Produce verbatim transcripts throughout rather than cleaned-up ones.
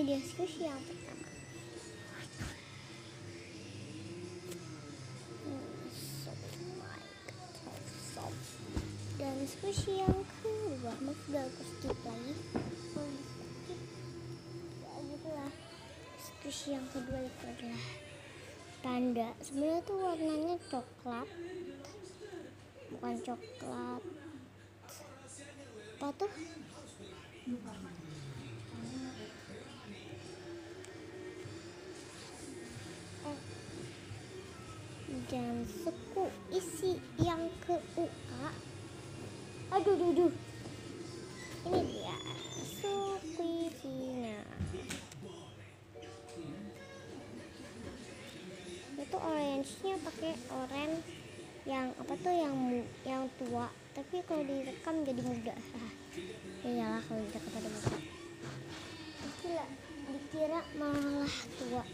dia squishy yang pertama. Hmm, so my god, so soft. Dan squishy yang kedua, maaf udah aku skip lagi. Oh, skip. Ya gitulah. Squishy yang kedua itu adalah panda. Sebenarnya tuh warnanya coklat, bukan coklat. Apa tuh? Eh. Dan suku isi yang ke U A. Aduh, duh, duh. Ini dia suku isinya. Itu orange-nya pakai orange yang apa tuh yang yang tua, tapi kalau direkam jadi muda. Iyalah kalau direkam pada muda. Gila, dikira malah tua.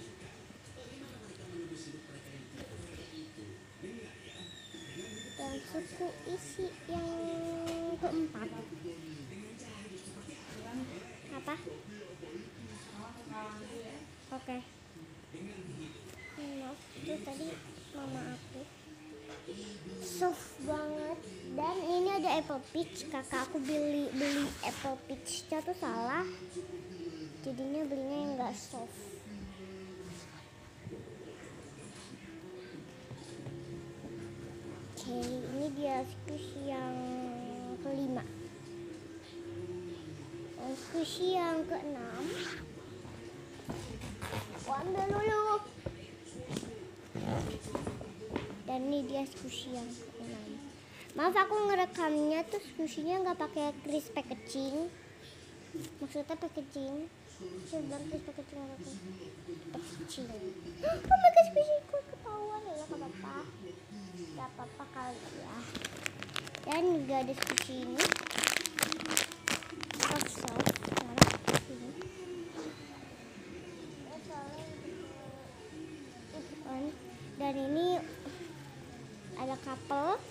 Dan suku isi yang keempat apa? Oke. Okay. Maaf, itu tadi mama aku. Soft banget. Dan ini ada apple peach. Kakak aku beli beli apple peach-nya tuh salah. Jadinya belinya yang enggak soft. Oke, ini dia squishy yang kelima. Dan squishy yang keenam. Aku ambil dulu. Dan ini dia squishy yang keenam. Maaf aku ngerekamnya tuh squishy-nya nggak pakai crisp packaging. Maksudnya packaging. Saya bilang crisp packaging aku. Packaging. Oh my god, squishy ku ketahuan ya, nggak apa-apa. Nggak apa-apa kali ya. Dan juga ada squishy ini. Soft soft. Dan ini ada couple.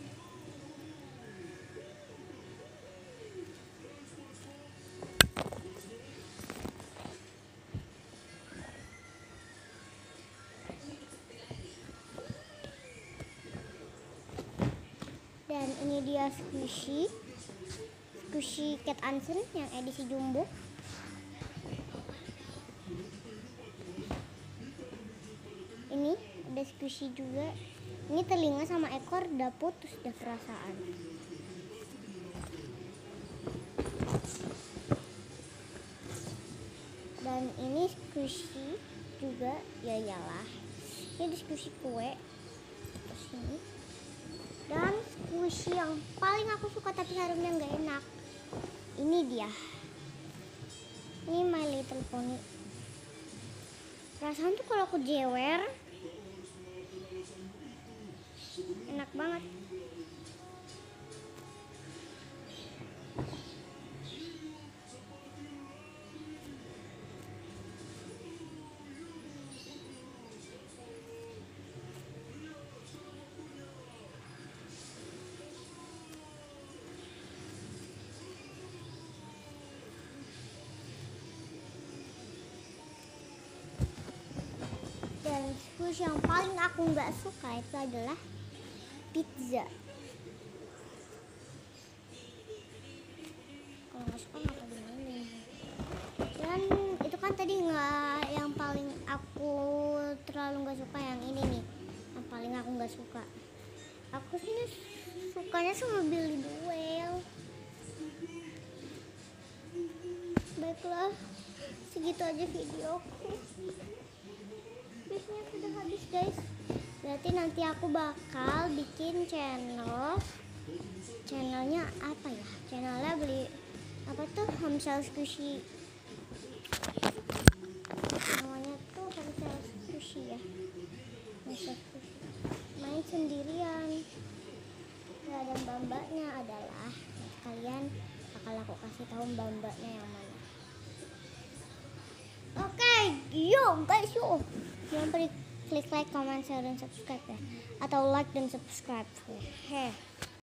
Dan ini dia squishy. Squishy Cat Anson yang edisi jumbo. Ini ada squishy juga. Ini telinga sama ekor udah putus, udah perasaan. Dan ini squishy juga, ya iyalah. Ini squishy kue. Terus ini. Dan squishy yang paling aku suka tapi harumnya nggak enak. Ini dia. Ini My Little Pony. Perasaan tuh kalau aku jewer enak banget. Dan squishy yang paling aku nggak suka itu adalah pizza. Kalau nggak suka nggak gimana. Dan itu kan tadi nggak yang paling aku terlalu nggak suka, yang ini nih yang paling aku nggak suka. Aku sih sukanya sama Billy Duel. Baiklah, segitu aja videoku. Biasanya sudah habis guys. Berarti nanti aku bakal bikin channel. Channelnya apa ya? Channelnya beli apa tuh? Homesell Squishy. Namanya tuh Homesell Squishy ya. Homesell Squishy. Main sendirian. Gak ada mbak-mbaknya adalah. Kalian bakal aku kasih tahu mbak-mbaknya yang mana. Oke, okay, yo guys yo. Jangan lupa klik like, comment, share, dan subscribe ya. Atau like dan subscribe. Heh.